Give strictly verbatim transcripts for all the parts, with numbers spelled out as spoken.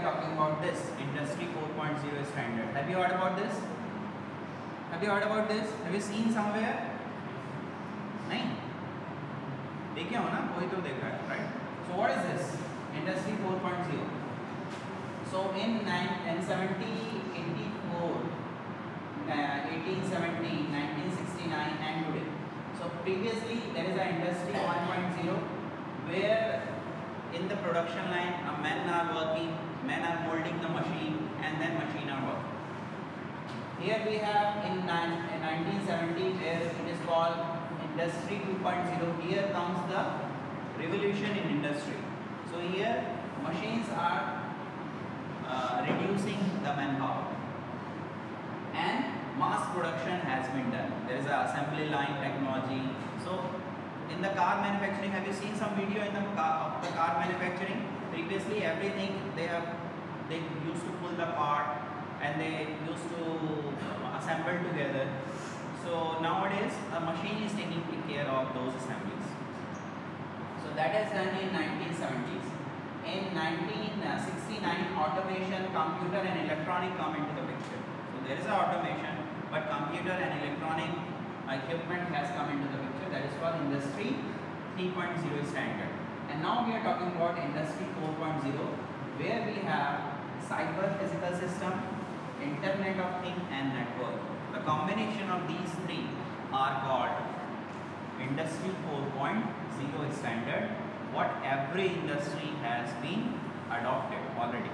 talking about this Industry four point oh standard. Have you heard about this? Have you heard about this? Have you seen somewhere? नहीं देखे हो ना, कोई तो देखा है, right? So what is this Industry four point oh? So in seventeen eighty-four, uh, eighteen seventy, nineteen sixty-nine and today. So previously there is a Industry one point oh where in the production line uh, men are working, men are molding the machine and then machine are working. Here we have in nineteen seventy where it is called Industry two point oh. Here comes the revolution in industry. So here machines are uh, reducing the manpower and mass production has been done. There is a assembly line technology. So in the car manufacturing, have you seen some video in the car of the car manufacturing? Previously everything they have they used to pull the part and they used to assemble together. So nowadays a machine is taking care of those assemblies. So that is done in nineteen seventies. In nineteen sixty-nine, automation, computer and electronic come into the picture. So there is a automation, but computer and electronic equipment has come into the picture. That is called Industry three point oh standard. And now we are talking about Industry four point oh, where we have cyber physical system, Internet of Things and network. The combination of these three are called Industry four point oh standard, what every industry has been adopted already.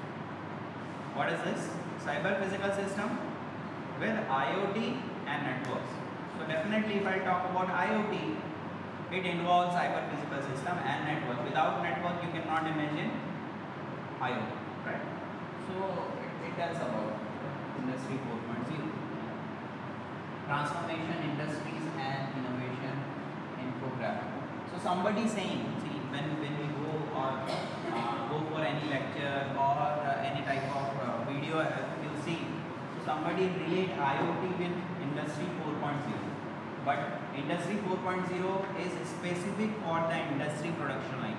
What is this? Cyber physical system with IoT and networks. So definitely if I talk about IoT, it involves cyber physical system and network. Without network you cannot imagine IoT, right? So it, it tells about Industry four point oh. Transformation, industries and innovation infographic. So somebody saying, see, when, when we go or uh, go for any lecture or uh, any type of uh, video, uh, you see, so somebody relate IoT with Industry four point oh. But Industry four point oh is specific for the industry production line,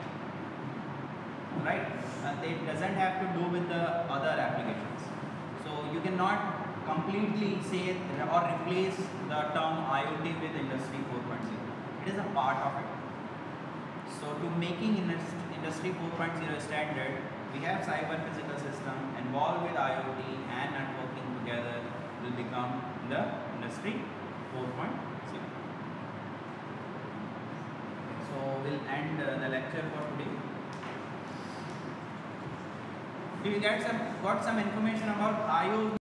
right? Uh, it doesn't have to do with the other applications. So you cannot completely say or replace the term IoT with Industry four point oh. It is a part of it. So to making Industry four point oh standard, we have cyber physical system involved with IoT and networking together will become the Industry four point oh. So we'll end uh, the lecture for today. Did you get some got some information about IoT?